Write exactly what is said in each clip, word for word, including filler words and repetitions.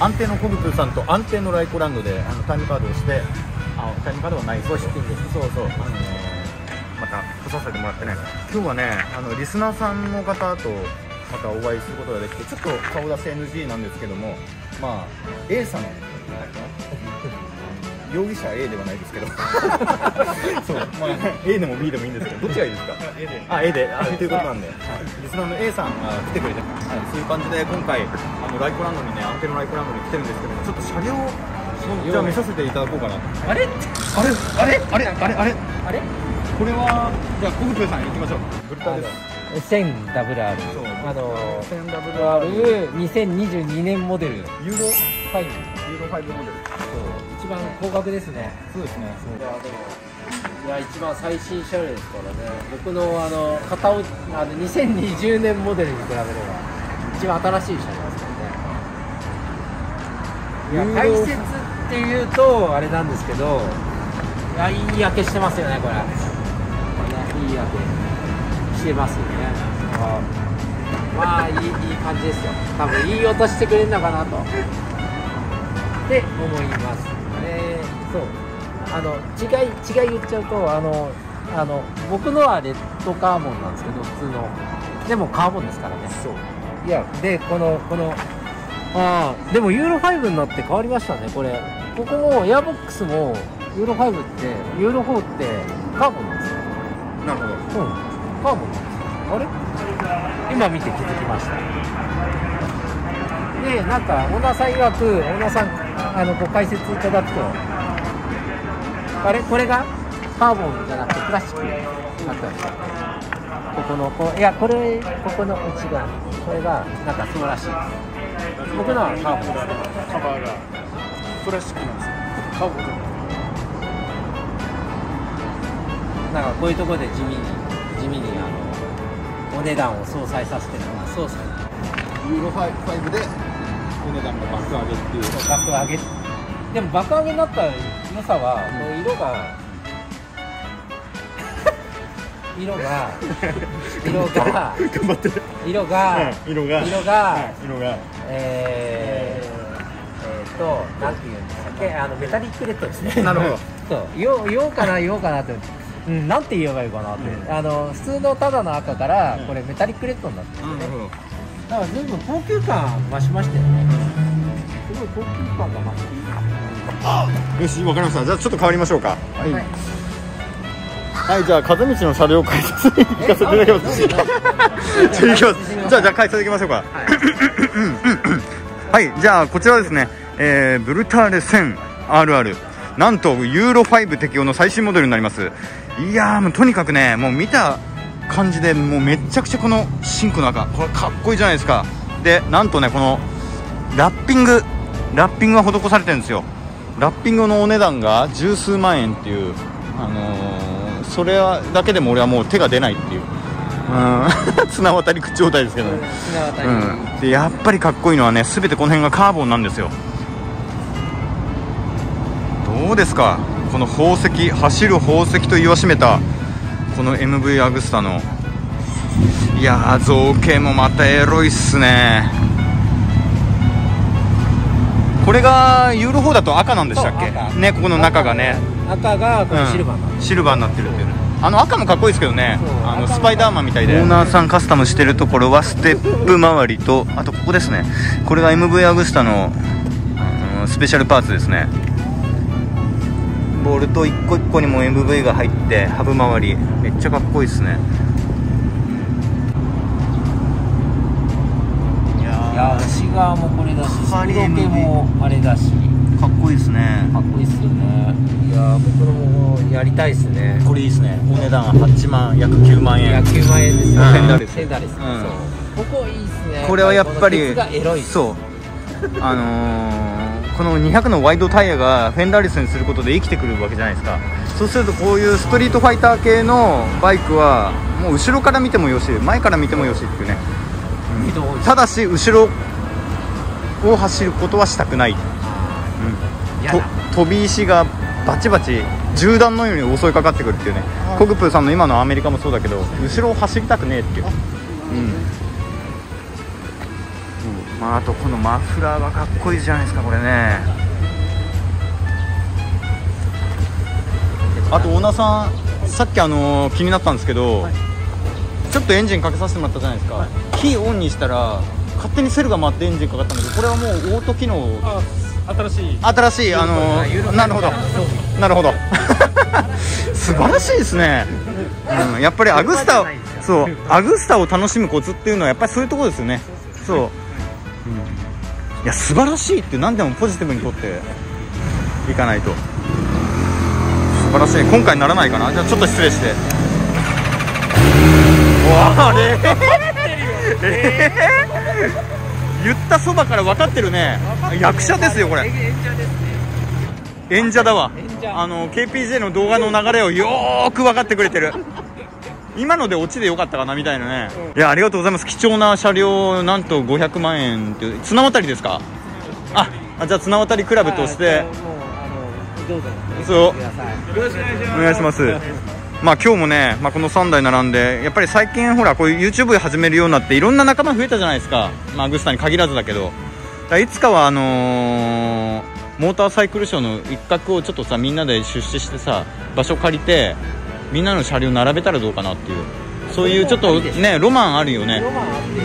安定のコグプーさんと安定のライコランドであのタイムカードをして、あタイムカードはないご出品です。そうそう、あのー、また来させてもらってね、今日はねあのリスナーさんの方とまたお会いすることができて、ちょっと顔出し エヌジー なんですけども、まあ A さん容疑者 A ではないですけどそう、まあ、A でも B でもいいんですけど、どっちがいいですか？ A で、あ A であということなんで、はい、リスナーの A さんが来てくれて、はい、そういう感じで今回あのライコランドにね、アンテナライコランドに来てるんですけども、ちょっと車両じゃあ見させていただこうかな。あれあれあれあれあれあれあれこれはじゃあコグペさん行きましょう。ブルタです。 せんダブリューアール、 あの せんダブリューアールにせんにじゅうにねんモデルユーロファイブ、ユーロファイブモデル、一番高額ですね。 そうですね。 いやでもいや一番最新車両ですからね。僕のあの片落あのにせんにじゅうねんモデルに比べれば一番新しい車両ですからね。いや解説っていうとあれなんですけど、いやいい焼けしてますよねこれ。いい焼けしてますよね。あまあいいいい感じですよ。多分いい音してくれるのかなとって思います。えー、そうあの違い違い言っちゃうとあのあの僕のはレッドカーボンなんですけど、普通のでもカーボンですからね。そういやでこのこのああでもユーロファイブになって変わりましたねこれ。ここもエアボックスもユーロファイブってユーロフォーってカーボンなんですよ。 なるほど。うん、 カーボンなんですよ。あれ今見て気づきました。でなんかオーナーさん曰く、オーナーさんあのご解説いただくと、あれこれがカーボンじゃなくてプラスチックになってました。ここのこいやこれここの内側これがなんかそうらしいです。僕のはカーボンです。 カバーがプラスチックなんですよ。カーボンなんかこういうところで地味に地味にあのお値段を相殺させてるのがそうそうユーロファイブでお値段が爆上げっていう。 爆上げでも爆上げになった良さは、うん、もう色が色が色が頑張って色が色が色が色がえー、えーとなんていうんですかね、あのメタリックレッドですね。 なるほど。 そう言おう言おうかな言おうかなって、うん、なんて言えばいいかなって、うん、あの普通のただの赤からこれメタリックレッドになってるんですね。だから随分高級感増しましたよね。すごい高級感が増して。 よし、わかりました。じゃあちょっと変わりましょうか。はい。はいはい、じゃあ風道の車両解説に行かせていただきます。じゃあじゃあ解説いきましょうか。はい、じゃあこちらですね、えー、ブルターレ せんアールアール なんとユーロファイブ適用の最新モデルになります。いやーもうとにかくね、もう見た感じでもうめちゃくちゃこのシンクの赤、これかっこいいじゃないですか。でなんとねこのラッピングラッピングが施されてるんですよ。ラッピングのお値段が十数万円っていう、あのーそれはだけでも俺はもう手が出ないっていう、うん、綱渡り口状態ですけどね、うん、でやっぱりかっこいいのはね、全てこの辺がカーボンなんですよ。どうですかこの宝石、走る宝石と言わしめたこの エムブイ アグスタの、いやー造形もまたエロいっすね。これがユーロフォーだと赤なんでしたっけね、ここの中がね、 赤がこのシルバーになってる、 うん、シルバーになってるっていう、あの赤もかっこいいですけどね、あのスパイダーマンみたいで。オーナーさんカスタムしてるところはステップ周りと、あとここですね、これが エムブイ アグスタの、うん、スペシャルパーツですね。ボルト一個一個にも エムブイ が入ってハブ周りめっちゃかっこいいですね。 いや内側もこれだし、色気もあれだし、 かっこいいですね。 かっこいいですよね。いや僕のもやりたいですね。 これいいですね。お値段ははちまん約きゅうまんえん。 約きゅうまんえんですね。 フェンダーレス。 フェンダーレス。そう。ここいいですね。 これはやっぱりがエロい。 そう。あのー、このにひゃくのワイドタイヤがフェンダーレスにすることで生きてくるわけじゃないですか。そうするとこういうストリートファイター系のバイクはもう後ろから見てもよし、前から見てもよしっていうね。うん、ただし後ろを走ることはしたくない。うん、と飛び石がバチバチ銃弾のように襲いかかってくるっていうね。コグプーさんの今のアメリカもそうだけど、後ろを走りたくねえっていう、うんうん、 まあ、あとこのマフラーがかっこいいじゃないですかこれね。あとオーナーさん、さっきあのー、気になったんですけど、はい、ちょっとエンジンかけさせてもらったじゃないですか、はい、キーオンにしたら勝手にセルが回ってエンジンかかったんだけど、これはもうオート機能。 あ、新しい新しいあのー、なるほどなるほど素晴らしいですね、うん、やっぱりアグスタをそうアグスタを楽しむコツっていうのはやっぱりそういうところですよね。そう、うん、いや素晴らしいって何でもポジティブにとっていかないと。素晴らしい。今回ならないかな。じゃあちょっと失礼して。わあれえー、言ったそばから分かってるね。役者ですよこれ。演者だわ。あの ケーピージェー の動画の流れをよーく分かってくれてる。今のでオチでよかったかなみたいなね、うん、いやありがとうございます。貴重な車両、なんとごひゃくまんえんっていう綱渡りですか。ああ、じゃあ綱渡りクラブとして、 どうぞそうよろしくお願いします。まあ今日もね、まあ、このさんだい並んでやっぱり最近ほらこういう YouTube 始めるようになっていろんな仲間増えたじゃないですか。まあアグスタに限らずだけど、だいつかはあのー、モーターサイクルショーの一角をちょっとさみんなで出資してさ場所借りてみんなの車両並べたらどうかなっていう、そういうちょっとねロマンあるよね。うん。だ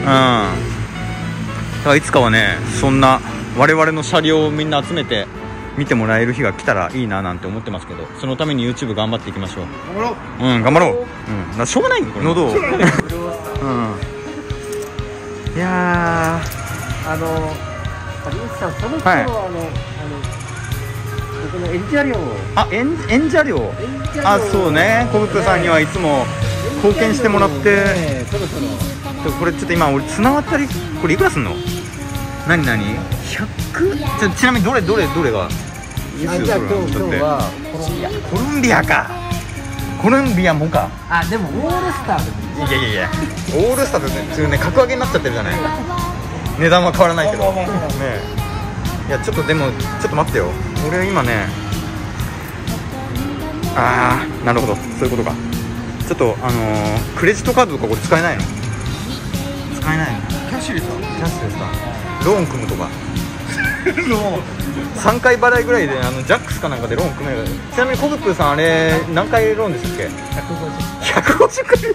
からいつかはねそんな我々の車両をみんな集めて見てもらえる日が来たらいいななんて思ってますけど、そのために YouTube 頑張っていきましょう。頑張ろう。うん、頑張ろう。うん、だしょうがないんだこれ喉を。うん。いやー、あのリンスさんその頃、はい、あのあの僕の演者料をあ演演者料あそうね、コブクさんにはいつも貢献してもらって、ね、そろそろこれちょっと今俺綱渡りこれいくらすんの？何何ひゃく？ちょちなみにどれどれどれがいいっすよ。じゃあ今日、今日はコロンビア。コロンビアか。コロンビアもか。 あでもオールスターでもいい。いやいやいやオールスターってね格上げになっちゃってるじゃない。値段は変わらないけどね。いやちょっとでもちょっと待ってよ。俺今ねああなるほどそういうことか。ちょっとあのー、クレジットカードとかこれ使えないの？使えないの？キャッシュレスは？キャッシュレスか。ローン組むとかさんかい払いぐらいであのジャックスかなんかでローン組める。ちなみにコブプーさんあれ何回ローンでしたっけ？ひゃくごじゅうかい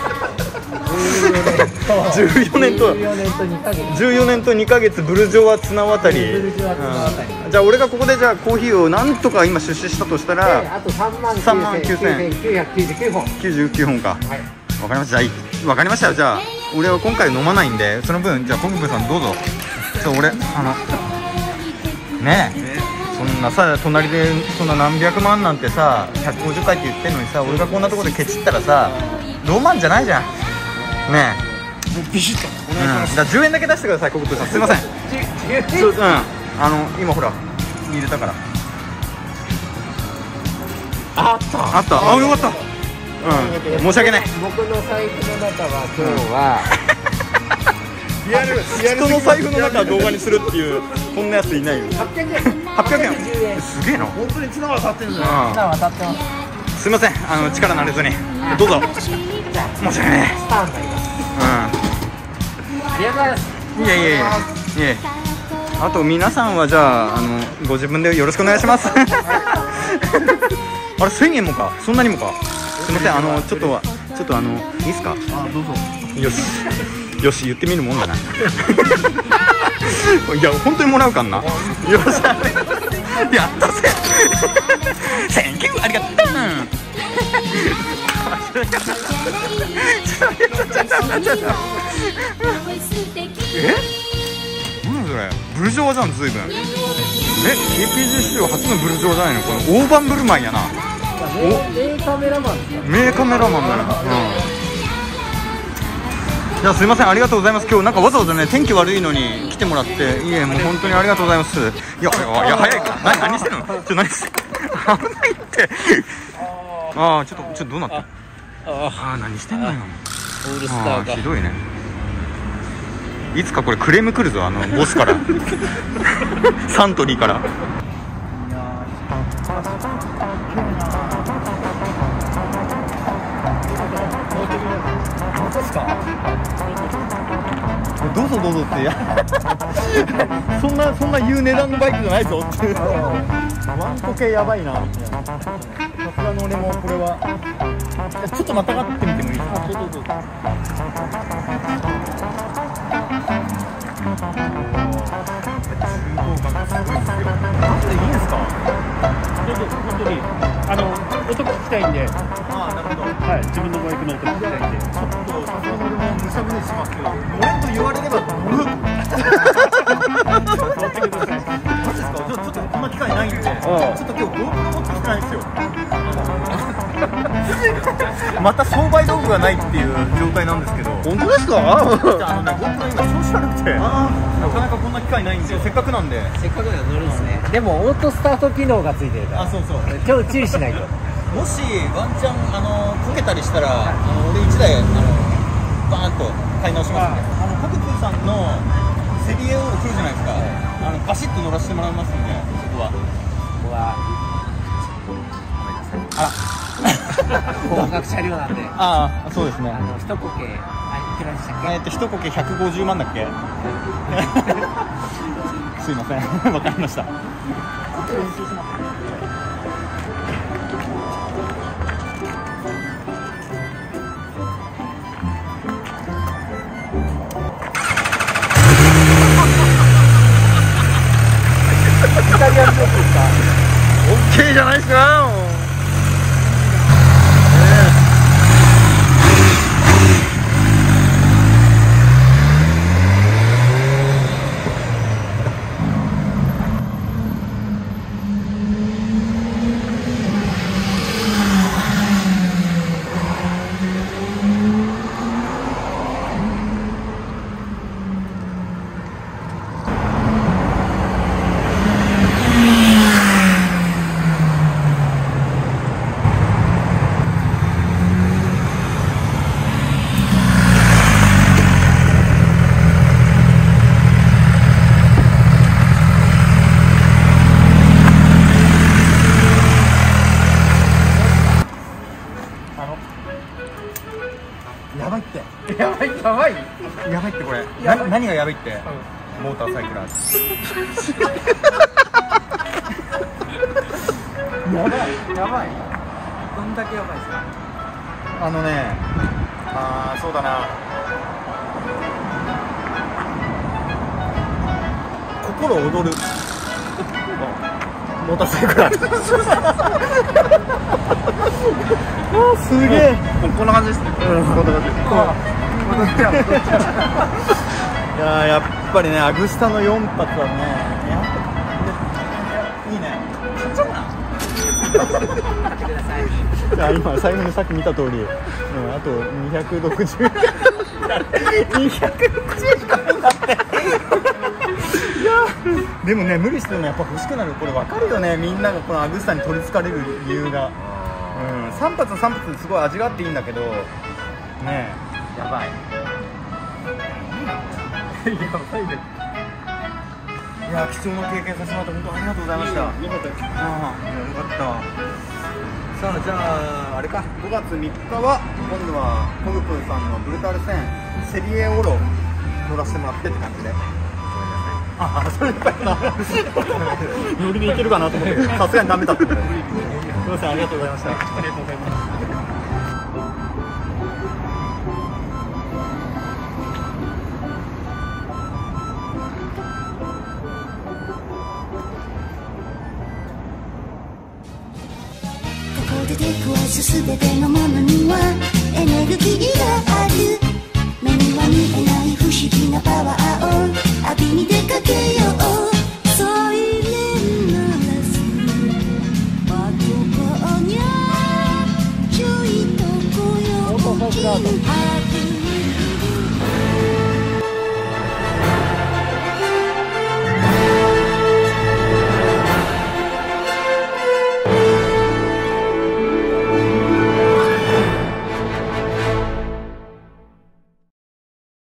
じゅうよねんとじゅうよねんとにかげつブルジョワ綱渡り、うん、じゃあ俺がここでじゃあコーヒーをなんとか今出資したとしたらあとさんまんきゅうせんきゅうひゃくきゅうじゅうきゅうほんきゅうじゅうきゅうほんか。はい、わかりました。じゃあわかりましたよ。じゃあ俺は今回飲まないんでその分じゃあコブプーさんどうぞ。ちょ俺あのねえ、ね、そんなさ隣でそんな何百万なんてさひゃくごじゅっかいって言ってんのにさ俺がこんなところでケチったらさロマンじゃないじゃんねえ。もうビシッとお願いします。うん、だじゅうえんだけ出してくださいコブプーさん。すいません。そう、うん、あの今ほら入れたからあったあったあよかった。うん、申し訳ない。 僕の財布の中は今日は、 うん、リアル人の財布の中を動画にするっていうこんなやついないよ。はっぴゃくえんはっぴゃくえんすげえな。本当に綱渡ってるんだよ。綱渡ってます。すいませんあの力慣れずにどうぞ。申し訳ない。スターになります。うん、ありがとうございます。いやいやいやいやあと皆さんはじゃあ、あのご自分でよろしくお願いします。あれせんえんもかそんなにもか。すいませんあのちょっとはちょっとあのいいっすか。あどうぞ。よしよし言ってみるもんだな。いや本当にもらうかんな。よしやったぜ。センキューありがとう。え何それブルジョワじゃん随分。え ケーピージー 史上初のブルジョワじゃないのこの大盤振る舞いやな。 名カメラマン名カメラマンだよ。うん、じゃあすいませんありがとうございます。今日なんかわざわざね天気悪いのに来てもらっていえもう本当にありがとうございます。いやいや早いか何何してんの。ちょっと何してんの危ないって。ああちょっとちょっとどうなって。ああ何してんのよ。 オールスターがひどいね。いつかこれクレーム来るぞあのボスからサントリーから。 どうぞどうぞってやそんなそんな言う値段のバイクじゃないぞってワンコ系やばいなみたいな。さすがの俺もこれはちょっとまたがってみてもいいですか。どうぞどうぞ。マジでいいんですか。 どうぞ本当にあの音聞きたいんで。 ああなるほど。 はい、自分のバイクの音聞きたいんで。 ちょっとさすがの俺もむしゃぶりしますけど、乗れんと言われれば乗る。 座ってください。 マジですか。ちょっとこんな機会ないんで、ちょっと今日 GoPro 持ってきてないんですよ。また商売道具がないっていう状態なんですけど。本当ですか。あのね GoPro 今調子悪くて、なかなかこんな機会ないんで、せっかくなんで。 せっかくなら乗るんですね。でもオートスタート機能がついてるから。 あ、そうそう。 今日注意しないと。 もしワンチャンあのこけたりしたら、あの俺いちだいあのバーンと買い直しますんで、あのコクプーさんのセリエオール来るじゃないですか。あのバシッと乗らせてもらいますんで、そこは。 ここは高額車両なんで。 ああ、そうですね。 あの一コケ、あ、いくらでしたっけ。 えっと一コケひゃくごじゅうまんだっけ。すいません、わかりました。イタリアンジョークですか。オッケーじゃないですか。やばいって。 やばいやばいやばいってこれ。 やばい。 な何がやばいって。モーターサイクラー。 やばいやばい。どんだけやばいですか。 あのね、ああそうだな。心躍る。モーターサイクラー。あすげえ。こんな感じですね。うん、こんな感じ。いややっぱりね、アグスタのよん発はね、やっぱいいね。買っちゃおうかな。 買ってください。 じゃあ今最後にさっき見た通り、うん、あとにひゃくろくじゅうにひゃくろくじゅうしかないんだって。いやでもね、無理してもやっぱ欲しくなる。これ分かるよね、みんながこのアグスタに取りつかれる理由が。うん、さん発さん発ですごい味があっていいんだけどね。 やばい。 やばいね。いや貴重な経験させてもらって本当ありがとうございました。よかった。ああ、よかった。さあじゃああれか、ごがつみっかは今度はコグプーさんのブルタールせんセリエオロ乗らせてもらってって感じで。ああ、それだったな。ノリでいけるかなと思ってさすがにダメだった。すみません、ありがとうございました。ありがとうございます。 出くわすすべてのものにはエネルギーがある。目には見えない不思議なパワーを浴びに出